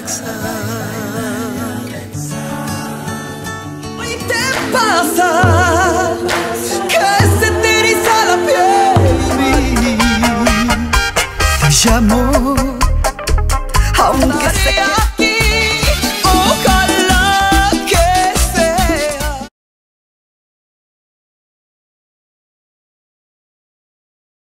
¿Y te pasa que se te eriza la piel? Te llamo, aunque sea